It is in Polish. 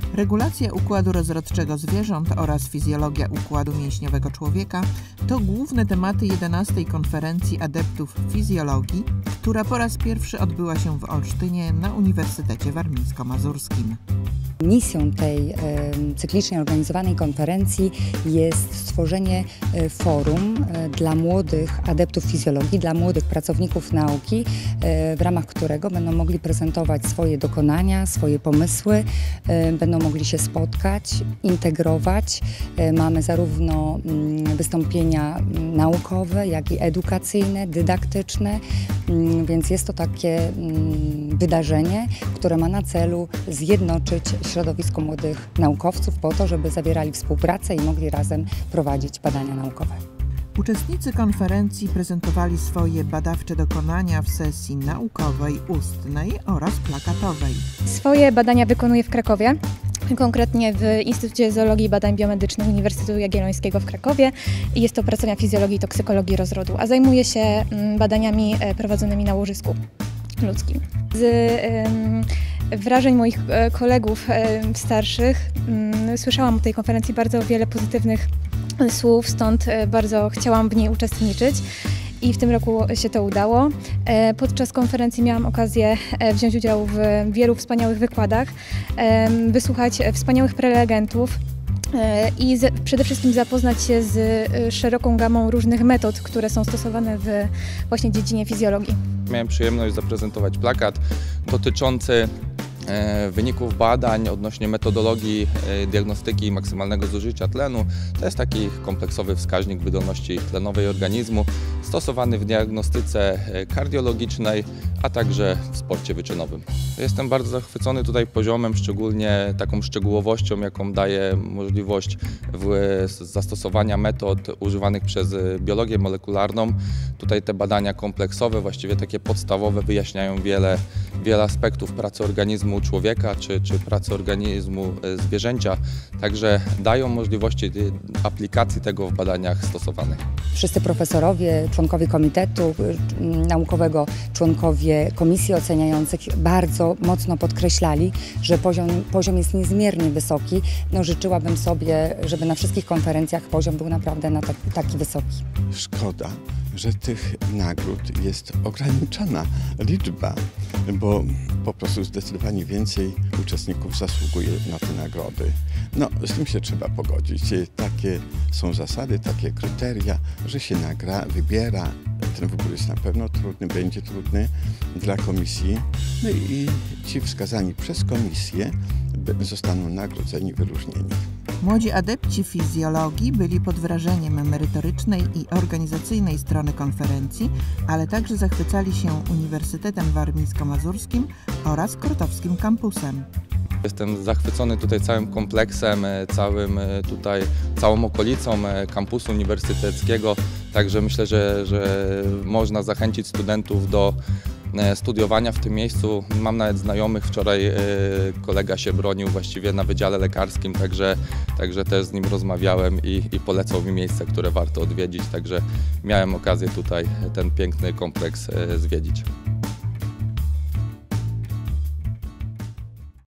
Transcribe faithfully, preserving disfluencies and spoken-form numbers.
Regulacja układu rozrodczego zwierząt oraz fizjologia układu mięśniowego człowieka to główne tematy jedenastej konferencji adeptów fizjologii, która po raz pierwszy odbyła się w Olsztynie na Uniwersytecie Warmińsko-Mazurskim. Misją tej e, cyklicznie organizowanej konferencji jest stworzenie e, forum e, dla młodych adeptów fizjologii, dla młodych pracowników nauki, e, w ramach którego będą mogli prezentować swoje dokonania, swoje pomysły, e, będą mogli się spotkać, integrować. E, mamy zarówno m, wystąpienia naukowe, jak i edukacyjne, dydaktyczne, m, więc jest to takie m, wydarzenie, które ma na celu zjednoczyć środowisko młodych naukowców po to, żeby zawierali współpracę i mogli razem prowadzić badania naukowe. Uczestnicy konferencji prezentowali swoje badawcze dokonania w sesji naukowej, ustnej oraz plakatowej. Swoje badania wykonuję w Krakowie, konkretnie w Instytucie Zoologii i Badań Biomedycznych Uniwersytetu Jagiellońskiego w Krakowie. Jest to pracownia fizjologii i toksykologii rozrodu, a zajmuję się badaniami prowadzonymi na łożysku ludzkim. Z um, wrażeń moich kolegów um, starszych um, słyszałam o tej konferencji bardzo wiele pozytywnych słów, stąd bardzo chciałam w niej uczestniczyć i w tym roku się to udało. Podczas konferencji miałam okazję wziąć udział w wielu wspaniałych wykładach, wysłuchać wspaniałych prelegentów i z, przede wszystkim zapoznać się z szeroką gamą różnych metod, które są stosowane w właśnie dziedzinie fizjologii. Miałem przyjemność zaprezentować plakat dotyczący wyników badań odnośnie metodologii diagnostyki i maksymalnego zużycia tlenu. To jest taki kompleksowy wskaźnik wydolności tlenowej organizmu stosowany w diagnostyce kardiologicznej, a także w sporcie wyczynowym. Jestem bardzo zachwycony tutaj poziomem, szczególnie taką szczegółowością, jaką daje możliwość zastosowania metod używanych przez biologię molekularną. Tutaj te badania kompleksowe, właściwie takie podstawowe, wyjaśniają wiele, wiele aspektów pracy organizmu człowieka czy, czy pracy organizmu zwierzęcia, także dają możliwości aplikacji tego w badaniach stosowanych. Wszyscy profesorowie, członkowie komitetu naukowego, członkowie komisji oceniających bardzo mocno podkreślali, że poziom, poziom jest niezmiernie wysoki. No, życzyłabym sobie, żeby na wszystkich konferencjach poziom był naprawdę na taki, taki wysoki. Szkoda, że tych nagród jest ograniczona liczba, bo po prostu zdecydowanie więcej uczestników zasługuje na te nagrody. No, z tym się trzeba pogodzić. Takie są zasady, takie kryteria, że się nagra, wybiera. Ten wybór jest na pewno trudny, będzie trudny dla komisji. No i ci wskazani przez komisję zostaną nagrodzeni, wyróżnieni. Młodzi adepci fizjologii byli pod wrażeniem merytorycznej i organizacyjnej strony konferencji, ale także zachwycali się Uniwersytetem Warmińsko-Mazurskim oraz Krotowskim kampusem. Jestem zachwycony tutaj całym kompleksem, całym tutaj, całą okolicą kampusu uniwersyteckiego, także myślę, że, że można zachęcić studentów do studiowania w tym miejscu. Mam nawet znajomych, wczoraj kolega się bronił właściwie na Wydziale Lekarskim, także, także też z nim rozmawiałem i, i polecał mi miejsce, które warto odwiedzić, także miałem okazję tutaj ten piękny kompleks zwiedzić.